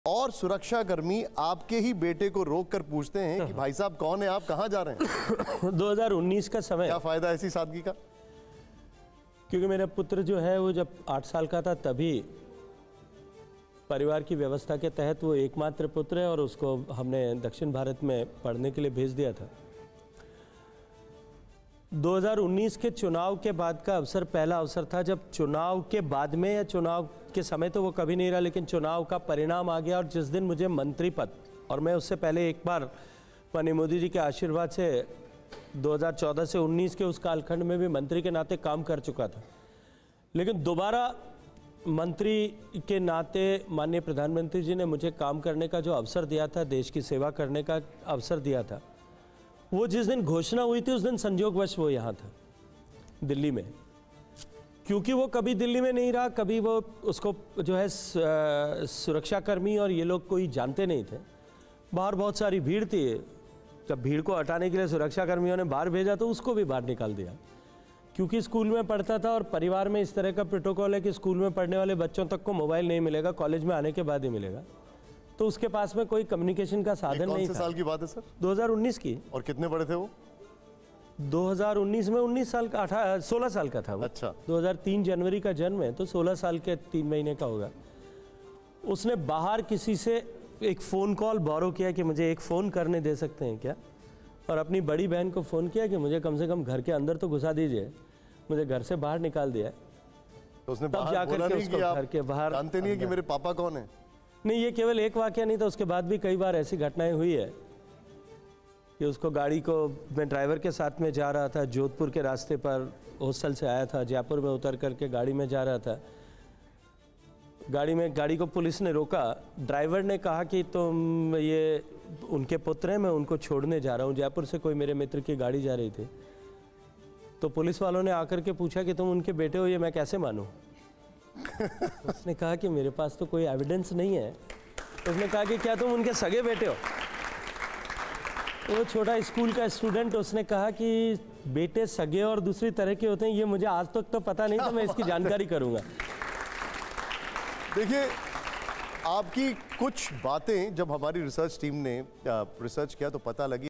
और सुरक्षाकर्मी आपके ही बेटे को रोककर पूछते हैं कि भाई साहब कौन है आप, कहां जा रहे हैं? 2019 का समय। क्या फायदा ऐसी सादगी का? क्योंकि मेरा पुत्र जो है वो जब 8 साल का था तभी परिवार की व्यवस्था के तहत वो एकमात्र पुत्र है और उसको हमने दक्षिण भारत में पढ़ने के लिए भेज दिया था। 2019 के चुनाव के बाद का अवसर पहला अवसर था जब चुनाव के बाद में या चुनाव के समय तो वो कभी नहीं रहा, लेकिन चुनाव का परिणाम आ गया और जिस दिन मुझे मंत्री पद, और मैं उससे पहले एक बार माननीय मोदी जी के आशीर्वाद से 2014 से 19 के उस कालखंड में भी मंत्री के नाते काम कर चुका था, लेकिन दोबारा मंत्री के नाते माननीय प्रधानमंत्री जी ने मुझे काम करने का जो अवसर दिया था, देश की सेवा करने का अवसर दिया था, वो जिस दिन घोषणा हुई थी उस दिन संयोगवश वो यहाँ था दिल्ली में। क्योंकि वो कभी दिल्ली में नहीं रहा, कभी वो उसको जो है सुरक्षाकर्मी और ये लोग कोई जानते नहीं थे। बाहर बहुत सारी भीड़ थी, जब भीड़ को हटाने के लिए सुरक्षाकर्मियों ने बाहर भेजा तो उसको भी बाहर निकाल दिया। क्योंकि स्कूल में पढ़ता था और परिवार में इस तरह का प्रोटोकॉल है कि स्कूल में पढ़ने वाले बच्चों तक को मोबाइल नहीं मिलेगा, कॉलेज में आने के बाद ही मिलेगा, तो उसके पास में कोई कम्युनिकेशन का साधन नहीं था। कौन से साल की बात है सर? 2019 की। और कितने बड़े थे वो? 2019 में 19 साल का 16 साल का था वो। अच्छा। 2003 जनवरी का जन्म है तो 16 साल के 3 महीने का होगा। उसने बाहर किसी से एक फ़ोन कॉल बोरो किया कि मुझे एक फ़ोन करने दे सकते हैं क्या, और अपनी बड़ी बहन को फ़ोन किया कि मुझे कम से कम घर के अंदर तो घुसा दीजिए, मुझे घर से बाहर निकाल दिया। तो उसने तब जाकर के उसको घर के बाहर जानते नहीं है कि मेरे पापा कौन है? नहीं, ये केवल एक वाकया नहीं था, उसके बाद भी कई बार ऐसी घटनाएं हुई है कि उसको गाड़ी को, मैं ड्राइवर के साथ में जा रहा था, जोधपुर के रास्ते पर हॉस्टल से आया था, जयपुर में उतर करके गाड़ी में जा रहा था, गाड़ी को पुलिस ने रोका, ड्राइवर ने कहा कि तुम ये उनके पुत्र हैं, मैं उनको छोड़ने जा रहा हूँ, जयपुर से कोई मेरे मित्र की गाड़ी जा रही थी, तो पुलिस वालों ने आकर के पूछा कि तुम उनके बेटे हो, ये मैं कैसे मानूं? उसने कहा कि मेरे पास तो कोई एविडेंस नहीं है। उसने कहा कि क्या तुम उनके सगे बेटे हो? वो छोटा स्कूल का स्टूडेंट, उसने कहा कि बेटे सगे और दूसरी तरह के होते हैं, ये मुझे आज तक तो पता नहीं था, मैं इसकी जानकारी करूंगा। देखिए, आपकी कुछ बातें जब हमारी रिसर्च टीम ने रिसर्च किया तो पता लगी।